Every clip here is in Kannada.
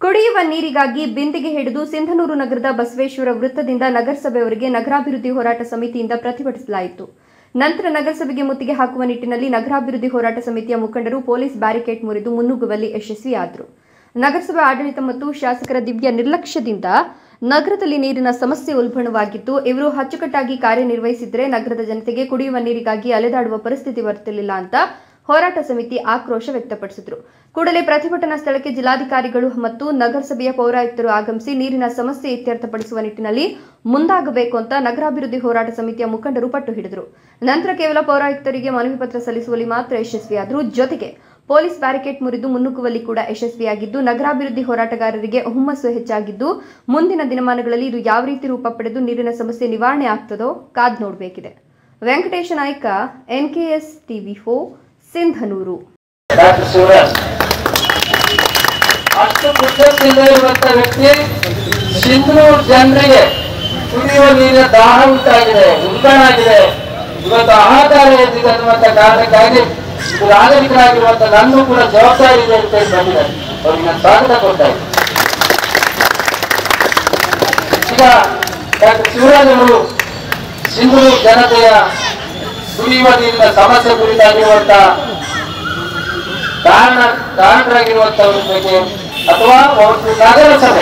ಕುಡಿಯುವ ನೀರಿಗಾಗಿ ಬಿಂದಿಗೆ ಹಿಡಿದು ಸಿಂಧನೂರು ನಗರದ ಬಸವೇಶ್ವರ ವೃತ್ತದಿಂದ ನಗರಸಭೆಯವರಿಗೆ ನಗರಾಭಿವೃದ್ಧಿ ಹೋರಾಟ ಸಮಿತಿಯಿಂದ ಪ್ರತಿಭಟಿಸಲಾಯಿತು. ನಂತರ ನಗರಸಭೆಗೆ ಮುತ್ತಿಗೆ ಹಾಕುವ ನಿಟ್ಟಿನಲ್ಲಿ ನಗರಾಭಿವೃದ್ಧಿ ಹೋರಾಟ ಸಮಿತಿಯ ಮುಖಂಡರು ಪೊಲೀಸ್ ಬ್ಯಾರಿಕೇಡ್ ಮುರಿದು ಮುನ್ನುಗ್ಗುವಲ್ಲಿ ಯಶಸ್ವಿಯಾದರು. ನಗರಸಭೆ ಆಡಳಿತ ಮತ್ತು ಶಾಸಕರ ದಿವ್ಯ ನಿರ್ಲಕ್ಷ್ಯದಿಂದ ನಗರದಲ್ಲಿ ನೀರಿನ ಸಮಸ್ಯೆ ಉಲ್ಬಣವಾಗಿದ್ದು, ಇವರು ಅಚ್ಚುಕಟ್ಟಾಗಿ ಕಾರ್ಯನಿರ್ವಹಿಸಿದರೆ ನಗರದ ಜನತೆಗೆ ಕುಡಿಯುವ ನೀರಿಗಾಗಿ ಅಲೆದಾಡುವ ಪರಿಸ್ಥಿತಿ ಬರುತ್ತಿರಲಿಲ್ಲ ಅಂತ ಹೋರಾಟ ಸಮಿತಿ ಆಕ್ರೋಶ ವ್ಯಕ್ತಪಡಿಸಿದರು. ಕೂಡಲೇ ಪ್ರತಿಭಟನಾ ಸ್ಥಳಕ್ಕೆ ಜಿಲ್ಲಾಧಿಕಾರಿಗಳು ಮತ್ತು ನಗರಸಭೆಯ ಪೌರಾಯುಕ್ತರು ಆಗಮಿಸಿ ನೀರಿನ ಸಮಸ್ಯೆ ಇತ್ಯರ್ಥಪಡಿಸುವ ನಿಟ್ಟಿನಲ್ಲಿ ಮುಂದಾಗಬೇಕು ಅಂತ ನಗರಾಭಿವೃದ್ಧಿ ಹೋರಾಟ ಸಮಿತಿಯ ಮುಖಂಡರು ಪಟ್ಟು ಹಿಡಿದರು. ನಂತರ ಕೇವಲ ಪೌರಾಯುಕ್ತರಿಗೆ ಮನವಿ ಪತ್ರ ಸಲ್ಲಿಸುವಲ್ಲಿ ಮಾತ್ರ ಯಶಸ್ವಿಯಾದರು. ಜೊತೆಗೆ ಪೊಲೀಸ್ ಬ್ಯಾರಿಕೇಡ್ ಮುರಿದು ಮುನ್ನುಗ್ಗುವಲ್ಲಿ ಕೂಡ ಯಶಸ್ವಿಯಾಗಿದ್ದು, ನಗರಾಭಿವೃದ್ಧಿ ಹೋರಾಟಗಾರರಿಗೆ ಹುಮ್ಮಸ್ಸು ಹೆಚ್ಚಾಗಿದ್ದು, ಮುಂದಿನ ದಿನಮಾನಗಳಲ್ಲಿ ಇದು ಯಾವ ರೀತಿ ರೂಪ ಪಡೆದು ನೀರಿನ ಸಮಸ್ಯೆ ನಿವಾರಣೆ ಆಗ್ತದೋ ಕಾದ್ ನೋಡಬೇಕಿದೆ. Venkatesha Naik, NKS TV4, Sindhanur. ಅಷ್ಟು ಕೃತಜ್ಞತೆ ಇರುವಂತಹ ವ್ಯಕ್ತಿ ಸಿಂಧನೂರು ಜನರಿಗೆ ಕುಡಿಯುವ ನೀರಿನ ದಾಹ ಉಂಟಾಗಿದೆ, ಉಲ್ಬಣಾಗಿದೆ. ಇವತ್ತು ಆಹಾರ ಎದ್ದಿದೆ ಅನ್ನುವಂಥ ಕಾರಣಕ್ಕಾಗಿ ನಾಗರಿಕರಾಗಿರುವಂತಹ ನನ್ನೂ ಕೂಡ ಜವಾಬ್ದಾರಿ ಇದೆ ಅಂತ ಬಂದಿದ್ದಾರೆ. ಅವ್ರಿಗೆ ನಾನು ಸ್ವಾಗತ ಕೊಡ್ತಾ ಇದ್ದೀನಿ. ಈಗ ಡಾಕ್ಟರ್ ಶಿವರಾಜ್ ಅವರು ಸಿಂಧನೂರು ಜನತೆಯ ಕುಡಿಯುವ ನೀರಿನ ಸಮಸ್ಯೆ ಕುರಿತಾಗಿರುವಂತಹ ಕಾರಣರಾಗಿರುವಂತವ್ರ ಬಗ್ಗೆ ಅಥವಾ ಒಂದು ನಗರಸಭೆ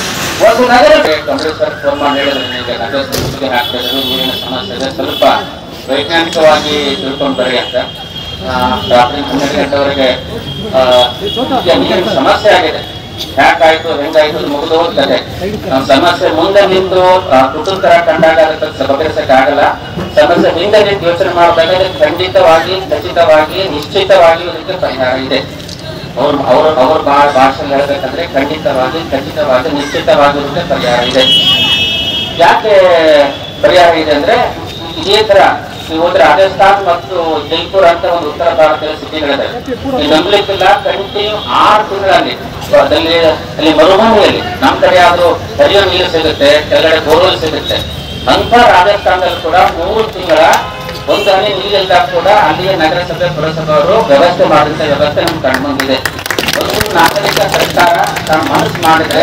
ನೀರಿನ ಸಮಸ್ಯೆ ಸ್ವಲ್ಪ ವೈಜ್ಞಾನಿಕವಾಗಿ ತಿಳ್ಕೊಂಡು ಬರ್ರಿ ಅಂತ ರಾತ್ರಿ 12 ಗಂಟೆವರೆಗೆ ನೀರಿನ ಸಮಸ್ಯೆ ಆಗಿದೆ. ಯಾಕಾಯ್ತು ಹೆಂಗಾಯ್ತು ಮುಗಿದು ಹೋಗ್ತದೆ. ನಮ್ಮ ಸಮಸ್ಯೆ ಮುಂದೆ ನಿಂತು ಕುಟುಂಬ ಕಂಡಾಗ ಅದಕ್ಕೆ ಬಗೆಹರಿಸಕ್ಕಾಗಲ್ಲ. ಸಮಸ್ಯೆ ಹಿಂದೆ ನಿಂತು ಯೋಚನೆ ಮಾಡಬೇಕಾದ್ರೆ ಖಚಿತವಾಗಿ ನಿಶ್ಚಿತವಾಗಿ ಇದಕ್ಕೆ ಪರಿಹಾರ ಇದೆ. ಅವ್ರ ಭಾಷೆಯಲ್ಲಿ ಹೇಳ್ಬೇಕಂದ್ರೆ ಖಚಿತವಾಗಿ ನಿಶ್ಚಿತವಾಗಿ ಇದಕ್ಕೆ ಪರಿಹಾರ ಇದೆ. ಯಾಕೆ ಪರಿಹಾರ ಇದೆ ಅಂದ್ರೆ ಇದೇ ತರ ನೀವು ಹೋದ್ರೆ ರಾಜಸ್ಥಾನ್ ಮತ್ತು ಜೈಪುರ್ ಅಂತ ಒಂದು ಉತ್ತರ ಭಾರತದ ಸಿಟಿಗಳಿದೆ. ನೀವು ನಂಬಲಿಕ್ಕಿಲ್ಲ, ಕಂಟಿನ್ಯೂ 6 ತಿಂಗಳಲ್ಲಿ ಅಲ್ಲಿ ಮರುಭೂಮಿಯಲ್ಲಿ ನಮ್ಮ ಕಡೆ ಆದ್ರೂ ಹರಿಯೋ ನೀರು ಸಿಗುತ್ತೆ, ಕೆಳಗಡೆ ಬೋರ್ವೆಲ್ ಸಿಗುತ್ತೆ. ಅಂತ ರಾಜಸ್ಥಾನದಲ್ಲಿ ಕೂಡ 3 ತಿಂಗಳ ಒಂದು ಹನಿ ನೀರಿಲ್ಲ ಕೂಡ ಅಲ್ಲಿಯೇ ನಗರಸಭೆ ಪುರಸಭೆ ಅವರು ವ್ಯವಸ್ಥೆ ಮಾಡಿದಂತ ವ್ಯವಸ್ಥೆ ನಮ್ಗೆ ಕಂಡುಬಂದಿದೆ. ಒಂದು ನಾಗರಿಕ ಸರ್ಕಾರ ತಾನು ಮನಸ್ಸು ಮಾಡಿದ್ರೆ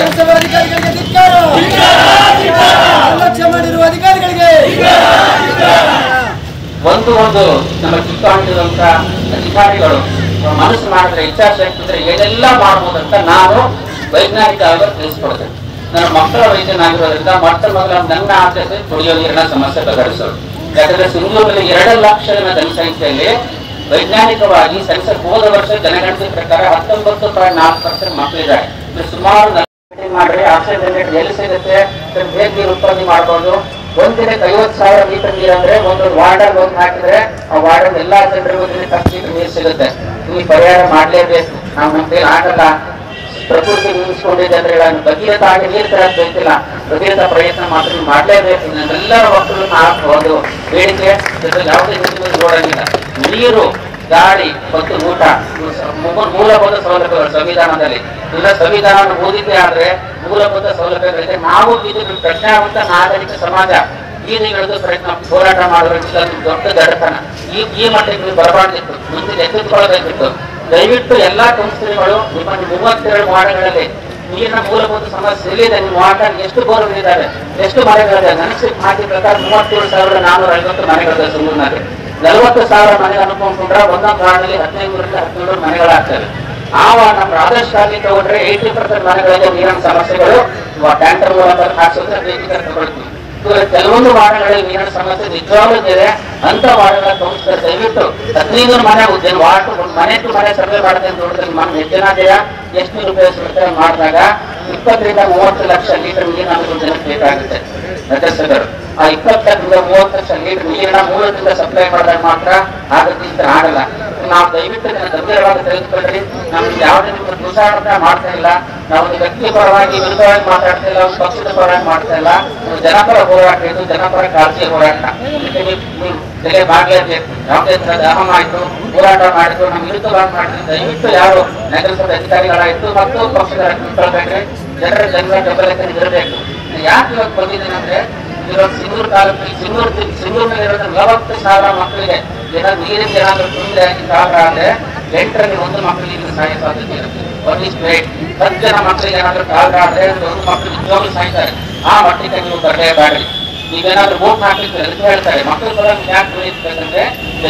ಒಂದು ನಮ್ಮ ಚಿಕ್ಕಂಡಿರುವಂತ ಅಧಿಕಾರಿಗಳು ಮನಸ್ಸು ಮಾಡಿದ್ರೆ ಇಚ್ಛಾಶಕ್ತಿ ಇದ್ರೆ ಏನೆಲ್ಲ ಮಾಡ್ಬೋದಂತ ನಾನು ವೈಜ್ಞಾನಿಕವಾಗಿ ತಿಳಿಸ್ಕೊಡ್ತೇನೆ. ನನ್ನ ಮಕ್ಕಳ ವೈದ್ಯನಾಗಿರೋದ್ರಿಂದ ಮೊದಲ ನನ್ನ ಆದ್ಯತೆ ಕುಡಿಯೋ ನೀರಿನ ಸಮಸ್ಯೆ ಬಗೆಹರಿಸೋದು. ಯಾಕಂದ್ರೆ ಸಿಂಧೂರಿನಲ್ಲಿ 2 ಲಕ್ಷ ಜನಸಂಖ್ಯೆಯಲ್ಲಿ ವೈಜ್ಞಾನಿಕವಾಗಿ ಸೆನ್ಸಸ್ ಹೋದ ವರ್ಷ ಜನಗಣತಿ ಪ್ರಕಾರ 19.4% ಮಕ್ಕಳಿದ್ದಾರೆ. ಸುಮಾರು ಮಾಡ್ರಿ ಆಕ್ಸಿಜನ್ ಎಲ್ಲಿ ಸಿಗುತ್ತೆ, ಹೇಗೆ ನೀರು ಉತ್ಪತ್ತಿ ಮಾಡಬಹುದು. ಒಂದಿನಕ್ಕೆ 50,000 ಲೀಟರ್ ನೀರು ಅಂದ್ರೆ ಒಂದು ವಾರ್ಡಲ್ಲಿ ಒಂದು ಹಾಕಿದ್ರೆ ಆ ವಾರ್ಡಲ್ಲಿ ಎಲ್ಲಾ ಜನರಿಗೂ 10 ಲೀಟರ್ ನೀರು ಸಿಗುತ್ತೆ. ಈ ಪರಿಹಾರ ಮಾಡ್ಲೇಬೇಕು. ನಾವು ನಮ್ಮ ಕೈಲಿ ಆಗಲ್ಲ. ಪ್ರಕೃತಿ ನಿಲ್ಲಿಸ್ಕೊಂಡಿದೆ ಅಂದ್ರೆ ಭಗೀರಥ ಆಗಿ ನೀರು ತರಕ್ ಬೇಕಿಲ್ಲ, ಭಗೀರಥ ಪ್ರಯತ್ನ ಮಾತ್ರ ಮಾಡ್ಲೇಬೇಕು. ನಮ್ಮೆಲ್ಲರ ಮಕ್ಕಳು ಒಂದು ಬೇಡಿಕೆ ಯಾವುದೇ ನೀರು ನೋಡಂಗಿಲ್ಲ. ನೀರು, ಗಾಳಿ ಮತ್ತು ಊಟ ಮೂಲಭೂತ ಸೌಲಭ್ಯಗಳು ಸಂವಿಧಾನದಲ್ಲಿ ಇಲ್ಲ. ಸಂವಿಧಾನ ಓದಿದ್ದೆ ಆದ್ರೆ ಮೂಲಭೂತ ಸೌಲಭ್ಯಗಳಿಗೆ ನಾವು ಇದು ಪ್ರಶ್ನೆ ಆಗುವಂತ ನಾಗರಿಕ ಸಮಾಜ ಬೀದಿಗಳದ್ದು ಪ್ರಯತ್ನ ಹೋರಾಟ ಮಾಡೋದ್ರಿಂದ ದೊಡ್ಡ ದಡತನ ಈ ಮಟ್ಟಿಗೆ ಬರಬಾರ್ದಿತ್ತು. ಮುಂದೆ ಎಚ್ಚೆತ್ತುಕೊಳ್ಳಬೇಕಿತ್ತು. ದಯವಿಟ್ಟು ಎಲ್ಲಾ ಸಂಸ್ಥೆಗಳು ನಿಮ್ಮ 32 ವಾರ್ಡ್ಗಳಲ್ಲಿ ನೀರಿನ ಮೂಲಭೂತ ಸಮಸ್ಯೆ ಎಲ್ಲಿದೆ, ನಿಮ್ಮ ವಾರ್ಡ್ ಎಷ್ಟು ಬೋರ್ವೆಲ್ ಇದ್ದಾವೆ, ಎಷ್ಟು ಮನೆಗಳಿದೆ. ನನಗೆ ಮಾಹಿತಿ ಪ್ರಕಾರ 37,450 ಮನೆಗಳಿದೆ. ಸಿಂಧೂರಿನಲ್ಲಿ 40,000 ಮನೆ ಅನುಕೊಂಡ್ರೆ ಒಂದೊಂದು ವಾರ್ಡ್ನಲ್ಲಿ 15ರಿಂದ 17 ಮನೆಗಳಾಗ್ತವೆ. ಆ ವಾರ್ಡ್ ನಮ್ಮ ಆದರ್ಶವಾಗಿ ತಗೊಂಡ್ರೆ 80% ಮನೆಗಳಿಗೆ ನೀರಿನ ಸಮಸ್ಯೆಗಳು ಟ್ಯಾಂಕರ್ ಮೂಲಕ ಹಾಕಿಸಿದ್ರೆ ತಗೊಳ್ತೀವಿ. ಕೆಲವೊಂದು ವಾರ್ಡ್ಗಳಲ್ಲಿ ನೀರಿನ ಸಮಸ್ಯೆ ನಿಜವಾಗ್ಲೂ ಇದೆ. ಅಂತ ವಾರ್ಡ್ಗಳ ಕೌನ್ಸಿಲರ್ ದಯವಿಟ್ಟು 15 ಮನೆ ವಾರ್ಡ್ ಮನೆ ಟು ಮನೆ ಸರ್ವೆ ಮಾಡಿದೆ ಅಂತ ನೋಡಿದ್ರೆ ನಮ್ಮ ಹೆಚ್ಚಿನ ಎಷ್ಟು ನೀರು ಉಪಯೋಗಿಸುತ್ತೆ ಮಾಡಿದಾಗ 20 ರಿಂದ 30 ಲಕ್ಷ ಲೀಟರ್ ನೀರು ನಮಗೆ ಜನಕ್ಕೆ ಬೇಕಾಗುತ್ತೆ. ನಗರಸಭೆಗಳು ಆ 20 ರಿಂದ 30 ಲಕ್ಷ ಲೀಟರ್ ನೀರಿನ ಮೂಲದಿಂದ ಸಪ್ಲೈ ಮಾಡಿದಾಗ ಮಾತ್ರ ಆಗುತ್ತೆ, ಆಗಲ್ಲ. ನಾವು ದಯವಿಟ್ಟು ಗಂಭೀರವಾಗಿ ತೆಗೆದುಕೊಂಡ್ರಿ. ನಮ್ಗೆ ಯಾವುದೇ ನಿಮ್ಮ ದುಸಾಡನ ಮಾಡ್ತಾ ಇಲ್ಲ. ನಾವು ವ್ಯಕ್ತಿ ಪರವಾಗಿ ವಿರುದ್ಧವಾಗಿ ಮಾತಾಡ್ತಾ ಇಲ್ಲ, ಒಂದು ಪಕ್ಷದ ಪರವಾಗಿ ಮಾಡ್ತಾ ಇಲ್ಲ. ಜನಪರ ಹೋರಾಟ ಇದು, ಜನಪರ ಕಾಳಜಿ ಹೋರಾಟ. ನೀವು ಬೆಲೆ ಭಾಗಿಯಾಗಬೇಕು. ಯಾವುದೇ ತರ ದಾಹ ಆಯ್ತು, ಹೋರಾಟ ಮಾಡಿದ್ರು, ನಮ್ಮ ವಿರುದ್ಧವಾಗಿ ಮಾಡಿದ್ರೆ ದಯವಿಟ್ಟು ಯಾರು ನಗರಸಭೆ ಅಧಿಕಾರಿಗಳಾಯ್ತು ಮತ್ತು ಪಕ್ಷದ ನಿಂತ್ಕೊಳ್ಬೇಕ್ರಿ. ಜನರ ಬೆಂಬಲಕ್ಕೆ ಇರಬೇಕು. ಯಾಕೆ ಇವಾಗ ಬಂದಿದ್ದೇನೆ ಅಂದ್ರೆ ಇವಾಗ ಸಿಂಧೂರು ತಾಲೂಕಿಗೆ ಸಿಂಧೂರಿನಲ್ಲಿರೋ 40,000 ಮಕ್ಕಳಿಗೆ ಏನಾದ್ರು ನೀರಿಗೆ ಏನಾದ್ರು ತೊಂದರೆ ಆಗಿ ಕಾರಣ ಆದ್ರೆ 8ರಲ್ಲಿ 1 ಮಕ್ಕಳಿಗೆ ಸಾಯ ಸಾಧ್ಯತೆ ಇರುತ್ತೆ. One is great. 10 ಜನ ಮಕ್ಕಳಿಗೆ ಏನಾದ್ರು ಕಾಲ್ ಆದ್ರೆ ದೊಡ್ಡ ಮಕ್ಕಳು ನಿಜವಾಗ್ಲೂ ಸಾಯ್ತಾರೆ. ಆ ಮಟ್ಟಕ್ಕೆ ನೀವು ಬರಲೇಬಾರ್ದು. ನೀವೇನಾದ್ರೂ ವೋಟ್ ಹಾಕ್ಲಿಕ್ಕೆ ಅದಕ್ಕೆ ಹೇಳ್ತಾರೆ ಮಕ್ಕಳು ಕೂಡ ಯಾಕೆ ಬೆಳೆಯಬೇಕಂದ್ರೆ ದ